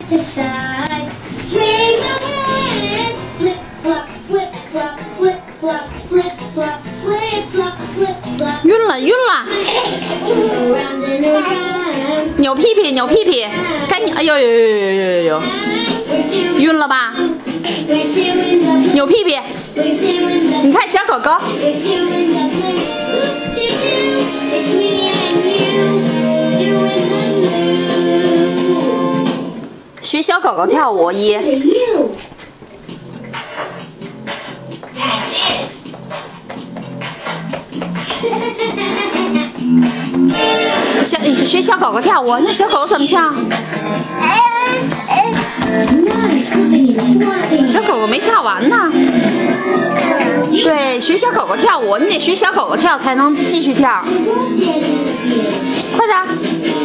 晕了晕了，扭屁屁扭屁屁，该扭，哎呦呦呦呦呦呦，晕了吧？扭屁屁，你看小狗狗。学小狗狗跳舞一。学小狗狗跳舞，那小狗狗怎么跳？小狗狗没跳完呢。对，学小狗狗跳舞，你得学小狗狗跳才能继续跳。快点！